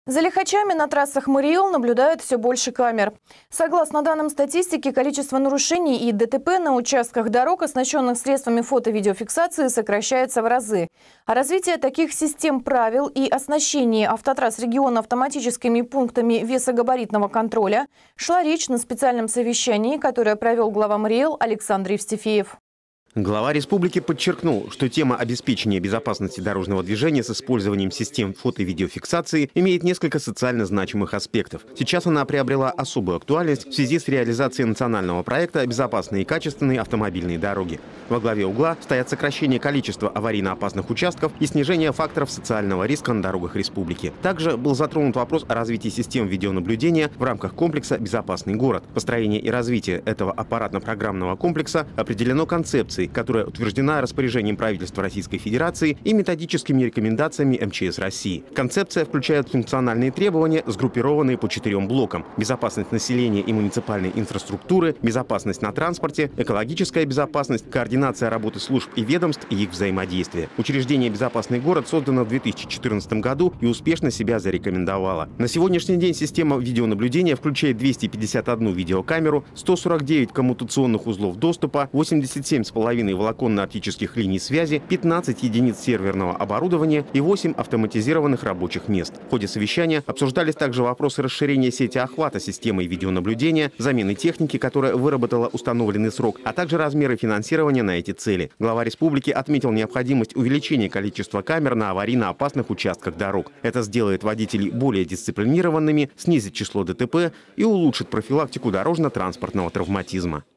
За лихачами на трассах МРИЭЛ наблюдают все больше камер. Согласно данным статистики, количество нарушений и ДТП на участках дорог, оснащенных средствами фото-видеофиксации, сокращается в разы. О развитии таких систем правил и оснащении автотрасс региона автоматическими пунктами весогабаритного контроля шла речь на специальном совещании, которое провел глава МРИЭЛ Александр Евстифеев. Глава республики подчеркнул, что тема обеспечения безопасности дорожного движения с использованием систем фото- и видеофиксации имеет несколько социально значимых аспектов. Сейчас она приобрела особую актуальность в связи с реализацией национального проекта «Безопасные и качественные автомобильные дороги». Во главе угла стоят сокращение количества аварийно-опасных участков и снижение факторов социального риска на дорогах республики. Также был затронут вопрос о развитии систем видеонаблюдения в рамках комплекса «Безопасный город». Построение и развитие этого аппаратно-программного комплекса определено концепцией, которая утверждена распоряжением правительства Российской Федерации и методическими рекомендациями МЧС России. Концепция включает функциональные требования, сгруппированные по 4 блокам: безопасность населения и муниципальной инфраструктуры, безопасность на транспорте, экологическая безопасность, координация работы служб и ведомств и их взаимодействие. Учреждение «Безопасный город» создано в 2014 году и успешно себя зарекомендовало. На сегодняшний день система видеонаблюдения включает 251 видеокамеру, 149 коммутационных узлов доступа, 87,5 волоконно-оптических линий связи, 15 единиц серверного оборудования и 8 автоматизированных рабочих мест. В ходе совещания обсуждались также вопросы расширения сети охвата системой видеонаблюдения, замены техники, которая выработала установленный срок, а также размеры финансирования на эти цели. Глава республики отметил необходимость увеличения количества камер на аварийно-опасных участках дорог. Это сделает водителей более дисциплинированными, снизит число ДТП и улучшит профилактику дорожно-транспортного травматизма.